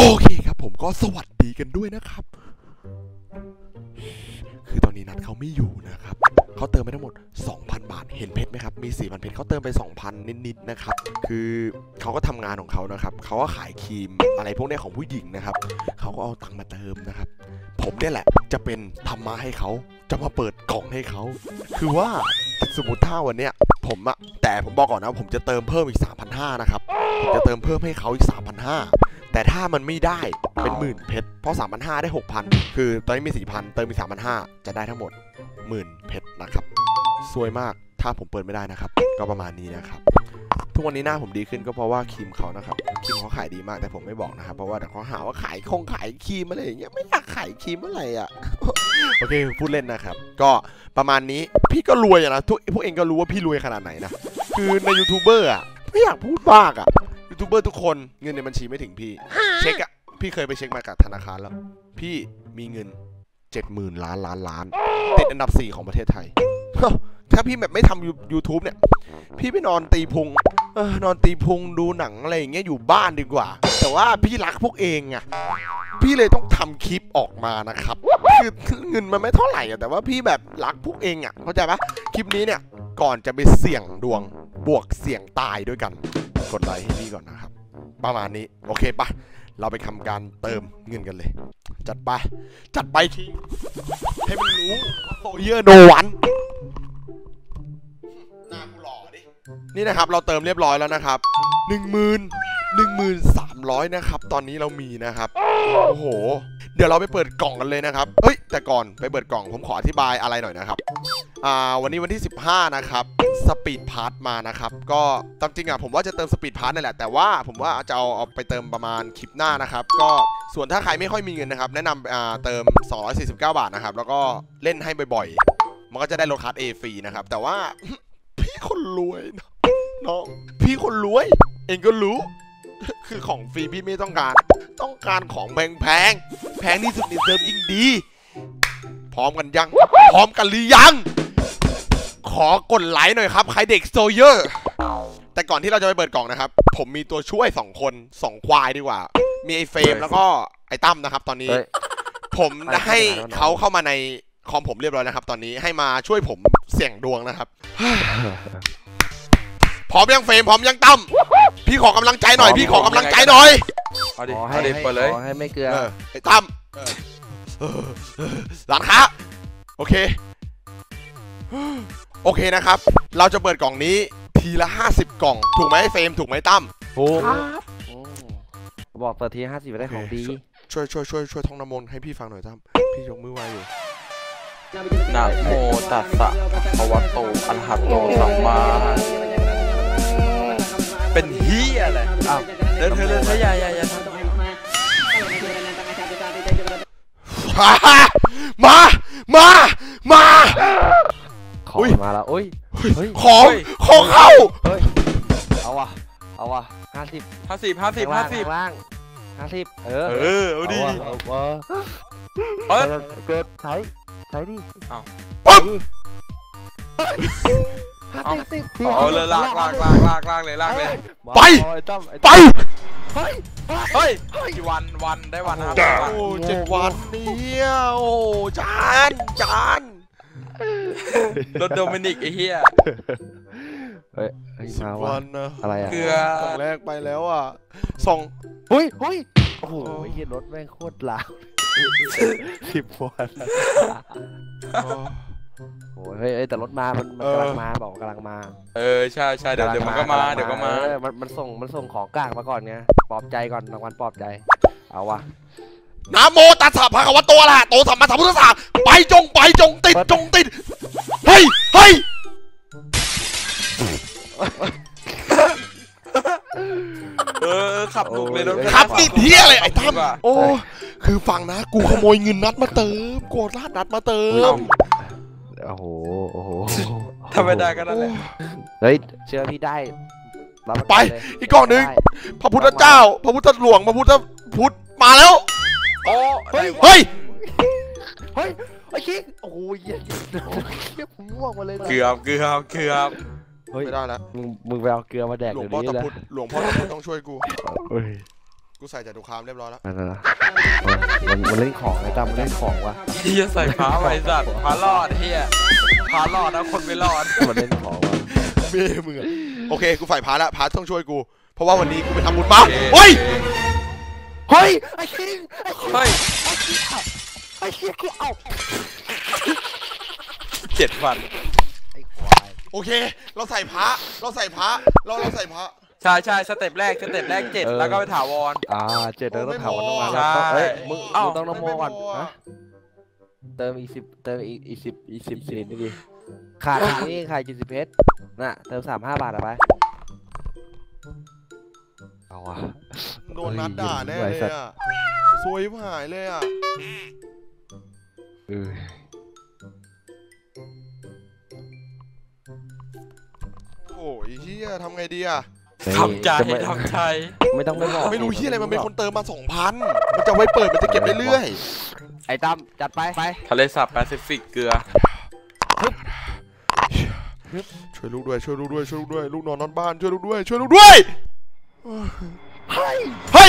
โอเคครับผมก็สวัสดีกันด้วยนะครับคือตอนนี้นัดเขาไม่อยู่นะครับเขาเติมไปทั้งหมด 2,000 บาทเห็นเพชรไหมครับมี 4,000 เพชรเขาเติมไป 2,000 นิดๆนะครับคือเขาก็ทำงานของเขานะครับเขาก็ขายครีมอะไรพวกนี้ของผู้หญิงนะครับเขาก็เอาตังค์มาเติมนะครับผมเนี่ยแหละจะเป็นธรรมะให้เขาจะมาเปิดกล่องให้เขาคือว่าสมมติถ้าวันเนี้ยผมอะแต่ผมบอกก่อนนะผมจะเติมเพิ่มอีก 3,500 นะครับผมจะเติมเพิ่มให้เขาอีก 3,500 แต่ถ้ามันไม่ได้เป็นหมื่นเพชรเพราะ 3,500 ได้ 6,000 คือตอนนี้มี 4,000 เติมมี 3,500 จะได้ทั้งหมด10,000 เพชรนะครับซวยมากถ้าผมเปิดไม่ได้นะครับก็ประมาณนี้นะครับทุกวันนี้หน้าผมดีขึ้นก็เพราะว่าครีมเขานะครับครีมเขาขายดีมากแต่ผมไม่บอกนะครับเพราะว่าเดี๋ยวเขาหาว่าขายครีมอะไรอย่างเงี้ยไม่อยากขายครีมเมื่อไหร่อ่ะ โอเคพูดเล่นนะครับก็ประมาณนี้พี่ก็รวยอะนะพวกเองก็รู้ว่าพี่รวยขนาดไหนนะคือในยูทูบเบอร์อ่ะไม่อยากพูดมากอ่ะยูทูบเบอร์ทุกคนเงินในบัญชีไม่ถึงพี่เช็คอ่ะพี่เคยไปเช็คมากับธนาคารแล้วพี่มีเงิน 70,000 ล้านติดอันดับ 4ของประเทศไทยถ้าพี่แบบไม่ทำ YouTube เนี่ยพี่ไปนอนตีพุงนอนตีพุงดูหนังอะไรอย่างเงี้ยอยู่บ้านดีกว่าแต่ว่าพี่รักพวกเองอ่ะพี่เลยต้องทำคลิปออกมานะครับคือเงินมันไม่เท่าไหร่อะแต่ว่าพี่แบบรักพวกเองอ่ะเข้าใจปะคลิปนี้เนี่ยก่อนจะไปเสี่ยงดวงบวกเสี่ยงตายด้วยกันกดไลค์ให้พี่ก่อนนะครับประมาณนี้โอเคปะเราไปทำการเติมเงินกันเลยจัดไปทีให้มันรู้โซเยอร์โนวันนี่นะครับเราเติมเรียบร้อยแล้วนะครับ13,000นะครับตอนนี้เรามีนะครับโอ้โหเดี๋ยวเราไปเปิดกล่องกันเลยนะครับเฮ้ยแต่ก่อนไปเปิดกล่องผมขออธิบายอะไรหน่อยนะครับวันนี้วันที่15นะครับสปีดพาร์ทมานะครับก็ตามจริงอ่ะผมว่าจะเติมสปีดพาร์ทนั่นแหละแต่ว่าผมว่าจะเอาไปเติมประมาณคลิปหน้านะครับก็ส่วนถ้าใครไม่ค่อยมีเงินนะครับแนะนำเติม249 บาทนะครับแล้วก็เล่นให้บ่อยๆมันก็จะได้ลดคัส A ฟรีนะครับแต่ว่าพี่คนรวยน้องพี่คนรวยเองก็รู้คือของฟรีพี่ไม่ต้องการของแพงที่สุดในเซิร์ฟยิ่งดีพร้อมกันหรือยังขอกดไลค์หน่อยครับใครเด็กโซเยอร์แต่ก่อนที่เราจะไปเปิดกล่องนะครับผมมีตัวช่วย2 คน2 ควายดีกว่ามีไอ้เฟรมแล้วก็ไอ้ตั้มนะครับตอนนี้ผมให้เขาเข้ามาในคอมผมเรียบร้อยนะครับตอนนี้ให้มาช่วยผมเสี่ยงดวงนะครับพร้อมยังเฟรมพร้อมยังตั้มพี่ขอกำลังใจหน่อยเอาดิเปิดเลยให้ไม่เกลือไอ้ตั้มร้านค้าโอเคนะครับเราจะเปิดกล่องนี้ทีละ50 กล่องถูกไหมเฟรมถูกไหมตั้มถูกบอกเปิดที50ได้ของดีช่วยท่องน้ำมนต์ให้พี่ฟังหน่อยตั้มพี่ยกมือไหว้อยู่นะโมตัสสะภะคะวะโตอะระหะโตสัมมาเป็นเฮียอะไรอ้าวเดินอย่าทำมาของมาแล้วโอ้ยของเข้าเอาวะ50ล่าง50 เอาดิเกิดใช้ดิปุ๊บเอาเลยลากเลยไปเฮ้ยกี่วันได้วันนะครับโอ้7 วันเนี่ยโอ้จานรถโดมินิกไอ้เหี้ย 10 วันนะอะไรอะเกลือแรกไปแล้วอ่ะ2 เฮ้ยโอ้โหเหี้ยรถแม่งโคตรลาว10 วันโอ้ยแต่รถมามันกำลังมาบอกกำลังมาใช่เดี๋ยวมันก็มามันส่งของกลางมาก่อนไงปลอบใจก่อนรางวัลปลอบใจเอาวะนะโมตัสสะภะคะวะโตอะระหะโตสัมมาสัมพุทธัสสะไปจงติดเฮ้ยขับถูกเลยขับติดเฮียอะไรไอ้ตั้มโอ้คือฟังนะกูขโมยเงินนัดมาเติมโกรธนัดมาเติมโอ้โหทำไม่ได้ก็นั่นแหละเฮ้ยเชื่อพี่ได้ไปอีกกล่องนึงพระพุทธเจ้าพระพุทธหลวงพระพุทธพุทธมาแล้วเฮ้ยไอ้คิกโอ้ยเยี่ยผมง่วงมาเลยเกือบไม่ได้แล้วมึงไปเอาเกลือมาแดกหลวงพ่อตะพุทธต้องช่วยกูกูใส่จตุคามเรียบร้อยแล้วนั่นนะมันเล่นของไอ้ตั้มมันเล่นของวะเฮียใส่ผ้าไว้สัตว์ผ้ารอดเฮียผ้ารอดนะคนไม่รอดมันเล่นของวะเม่มึงอะโอเคกูฝ่ายพาร์ทละพาร์ทต้องช่วยกูเพราะว่าวันนี้กูไปทำบุญมาเฮ้ยเฮ้ยไอ้คิงเฮ้ยไอ้คิงเอ้า 7,000 ไอ้ควายโอเคเราใส่พระเราใส่พระเราใส่พระใช่สเต็ปแรก7แล้วก็ไปถาวรเจ็ดแล้วต้องถามวันต้องมาใช่เฮ้ยมึงเอ้าต้องนโมก่อนฮะเติมอีก10เติมอีก10สิดิขาดนี่ขาด70เพชรน่ะเติม35 บาทเอาไปเอาวะโดนนัดด่าแน่เลยอะซวยหายเลยอะโอ้ยเฮียทำไงดีอะทำใจไม่ต้องไม่บอกไม่รู้เฮียอะไรมันเป็นคนเติมมา 2,000มันจะไว้เปิดมันจะเก็บเรื่อยไอ้ตั้มจัดไปทะเลสาบแปซิฟิกเกลือๆช่วยลูกด้วยช่วยลูกด้วยช่วยลูกด้วยลูกนอนนอนบ้านช่วยลูกด้วยช่วยลูกด้วยเฮ้ย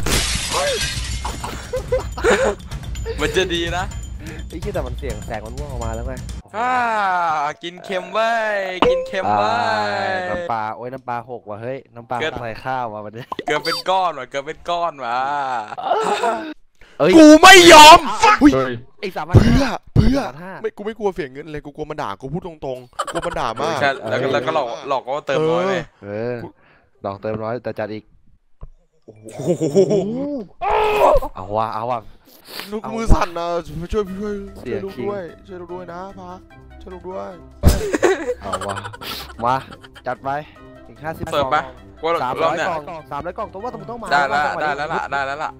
มันจะดีนะไอ้ที่แต่มันเสียงแสงมันม่วงออกมาแล้วไงกินเค็มเว้ยกินเค็มเว้ยน้ำปลาโอ้ยน้ำปลา6ว่ะเฮ้ยน้ำปลาใส่ข้าวว่ะวันนี้เกลือเป็นก้อนว่ะกูไม่ยอมไอ้3,500 เพื่อไม่กูไม่กลัวเสียเงินเลยกูกลัวมันด่ากูพูดตรงๆกูกลัวมันด่ามากใช่แล้วก็หลอกว่าเติมน้อยเลยดอกเติมน้อยแต่จัดอีกโอ้โหเอาว่ะลูกมือสั่นนะช่วยลูกด้วยช่วยลูกด้วยนะพักช่วยลูกด้วยเอาว่ะมาจัดไปอีก50 เติมปะว่าเราเนี่ย 300 กล่องตัวว่าต้องมาได้แล้วล่ะ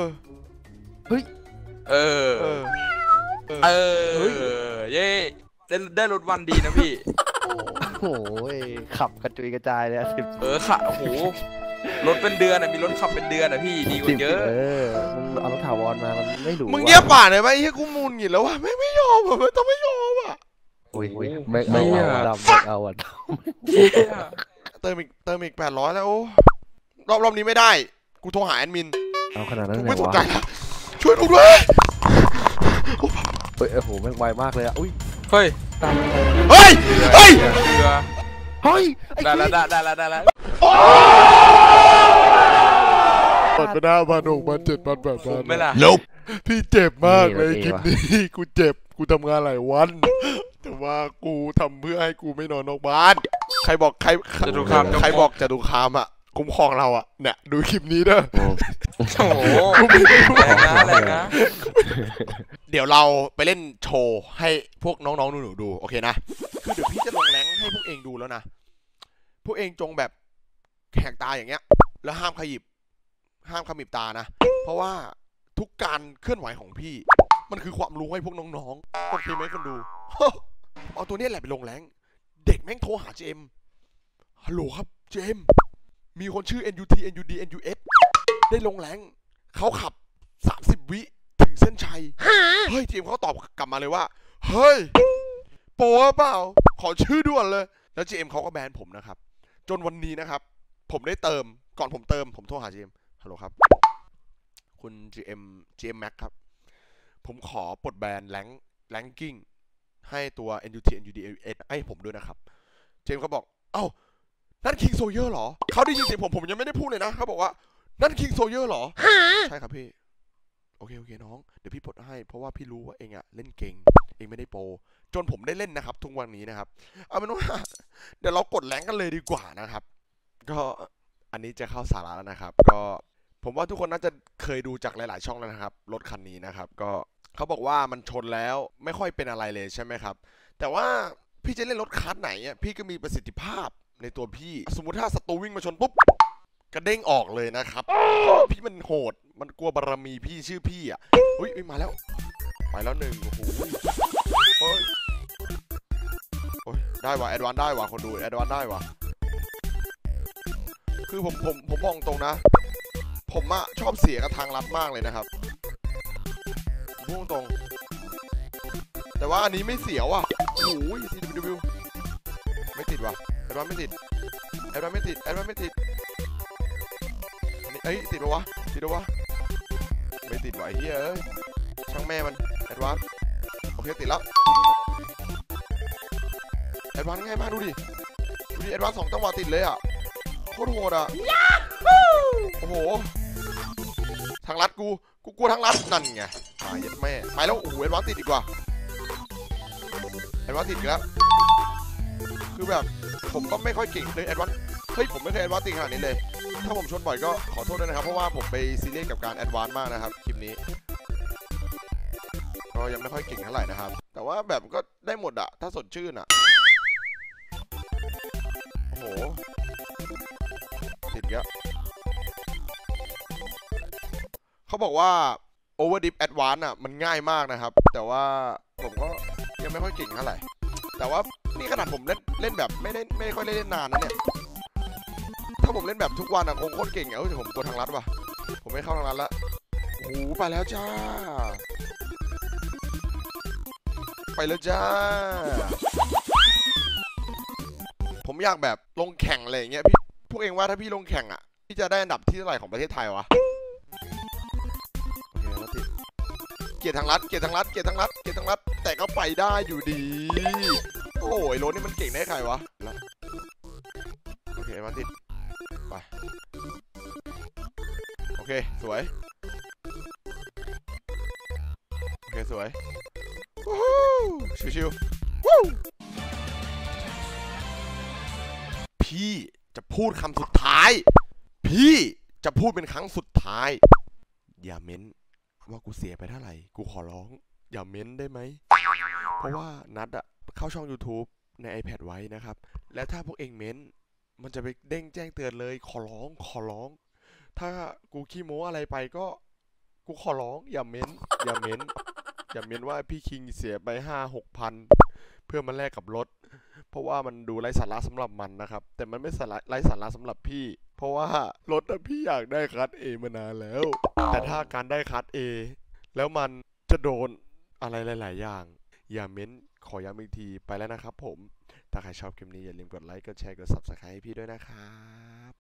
เย้ได้รถวันดีนะพี่โอ้ยขับกระจุยกระจายเลย10 ค่ะโอ้โหรถเป็นเดือนมีรถขับเป็นเดือนนะพี่ดีกว่าเยอะมึงเอารถถาวรมามันไม่รู้มึงเงียบป่าหน่อยไหมไอ้เหี้ยกูมุนหงิดแล้วว่ะไม่ยอมอ่ะต้องไม่ยอมอ่ะโอ้ยไม่เอาอ่ะเติมอีก800แล้วรอบนี้ไม่ได้กูโทรหาแอดมินเอาขนาดนั้นเลยไม่สนวะใจแล้วช่วยลูกด้วยโอ้โหแม่งไวมากเลยอ่ะอุ้ยเฮ้ยเฮ้ยเฮ้ยได้แล้วปัดไปหน้าพันหกพัน7,000 8,000 ไม่ล่ะพี่เจ็บมากเลยคลิปนี้กูเจ็บกูทำงานหลายวันแต่ว่ากูทำเพื่อให้กูไม่นอนนอกบ้านใครบอกจตุคามอ่ะคุ้มครองเราอ่ะเนี่ยดูคลิปนี้เด้อโอ้โหแรงนะเดี๋ยวเราไปเล่นโชว์ให้พวกน้องๆหนูๆดูโอเคนะคือเดี๋ยวพี่จะลงแรงให้พวกเองดูแล้วนะพวกเองจงแบบแหกตาอย่างเงี้ยแล้วห้ามขมิบตานะเพราะว่าทุกการเคลื่อนไหวของพี่มันคือความรู้ให้พวกน้องๆโอเคไหมคนดูเอาตัวนี้แหละไปลงแรงเด็กแม่งโทรหาเจมฮัลโหลครับเจมมีคนชื่อ NUT NUD NUS ได้ลงแรงเขาขับ30 วิถึงเส้นชัยเฮ้ยทีมเขาตอบกลับมาเลยว่าเฮ้ยโป๊ะเปล่าขอชื่อด่วนเลยแล้ว GM เขาก็แบนผมนะครับจนวันนี้นะครับผมได้เติมก่อนผมเติมผมโทรหา GM ฮัลโหลครับคุณ GM Max ครับผมขอปลดแบนแรงกิ้งให้ตัว NUT NUD NUS ให้ผมด้วยนะครับ GM เขาบอกเอ้านั่น King Sawyer เหรอเขาได้ยินเสียงผมยังไม่ได้พูดเลยนะเขาบอกว่านั่น King Sawyer เหรอใช่ครับพี่โอเคน้องเดี๋ยวพี่ปลดให้เพราะว่าพี่รู้ว่าเองอะเล่นเก่งเองไม่ได้โปรจนผมได้เล่นนะครับทุกวันนี้นะครับเอาเป็นว่าเดี๋ยวเรากดแรงกันเลยดีกว่านะครับก็อันนี้จะเข้าสาระแล้วนะครับก็ผมว่าทุกคนน่าจะเคยดูจากหลายๆช่องแล้วนะครับรถคันนี้นะครับก็เขาบอกว่ามันชนแล้วไม่ค่อยเป็นอะไรเลยใช่ไหมครับแต่ว่าพี่จะเล่นรถคันไหนอ่ะพี่ก็มีประสิทธิภาพในตัวพี่สมมุติถ้าศัตรูวิ่งมาชนปุ๊บกระเด้งออกเลยนะครับพี่มันโหดมันกลัวบารมีพี่ชื่อพี่อ่ะอุ้ยมาแล้วไปแล้ว1โอ้โหโอ้ยได้ว่ะแอดวานได้ว่ะคนดูแอดวานได้ว่ะคือผมมองตรงนะผมอะชอบเสียกับทางลัดมากเลยนะครับพูดตรงแต่ว่าอันนี้ไม่เสียวอ่ะโอ้ย CW ไม่ติดว่ะแอดวานไม่ติดเอ้ยติดปะวะติดแล้ววะไม่ติดไหวเฮียเอ้ยช่างแม่มันแอดวานโอเคติดแล้วแอดวานง่ายมากดูดิแอดวาน2 จังหวะติดเลยอ่ะโคตรโหดอ่ะโอ้โหทางลัดกูกลัวทางลัดนั่นไงมาเย็ดแม่ไปแล้วโอ้โหแอดวานติดอีกว่าแอดวานติดอีกแล้วคือแบบผมก็ไม่ค่อยเก่งเลยแอดวานเฮ้ยผมไม่เคยแอดวานติดขนาดนี้เลยถ้าผมชนบ่อยก็ขอโทษด้วยนะครับเพราะว่าผมไปซีเรียสกับการแอดวานมากนะครับคลิปนี้ก็ยังไม่ค่อยเก่งเท่าไหร่นะครับแต่ว่าแบบก็ได้หมดอะถ้าสดชื่นอะโอ้โหติดเยอะเขาบอกว่า Overdip Advance อะมันง่ายมากนะครับแต่ว่าผมก็ยังไม่ค่อยเก่งเท่าไหร่แต่ว่านี่ขนาดผมเล่นแบบไม่ค่อยเล่นนานนะเนี่ยถ้าผมเล่นแบบทุกวันอะคงโคตรเก่งอะแต่ผมกลัวทางลัดว่ะผมไม่เข้าทางลัดละโอ้โหไปแล้วจ้าไปแล้วจ้าผมอยากแบบลงแข่งอะไรอย่างเงี้ยพี่พวกเองว่าถ้าพี่ลงแข่งอะพี่จะได้อันดับที่เท่าไหร่ของประเทศไทยวะโอเคแล้วติดเกียรติทางลัดแต่ก็ไปได้อยู่ดีโอ้ยรถนี่มันเก่งได้ใครวะโอเคมาติดไปโอเคสวยโอเคสวยชิวๆพี่จะพูดคำสุดท้ายพี่จะพูดเป็นครั้งสุดท้ายอย่าเม้นว่ากูเสียไปเท่าไหร่กูขอร้องอย่าเม้นได้ไหมเพราะว่านัดอะเข้าช่อง YouTube ใน iPad ไว้นะครับและถ้าพวกเองเม้นมันจะไปเด้งแจ้งเตือนเลยขอร้องถ้ากูขี้โม้อะไรไปก็กูขอร้องอย่าเม้นว่าพี่คิงเสียไป5-6 พันเพื่อมาแลกกับรถเพราะว่ามันดูไร้สาระสำหรับมันนะครับแต่มันไม่ไร้สาระสำหรับพี่เพราะว่ารถพี่อยากได้คัส A มานานแล้วแต่ถ้าการได้คัส A แล้วมันจะโดนอะไรหลายๆอย่างอย่าเม้นขอย้ำอีกทีไปแล้วนะครับผมถ้าใครชอบคลิปนี้อย่าลืมกดไลค์กดแชร์กด Subscribe ให้พี่ด้วยนะครับ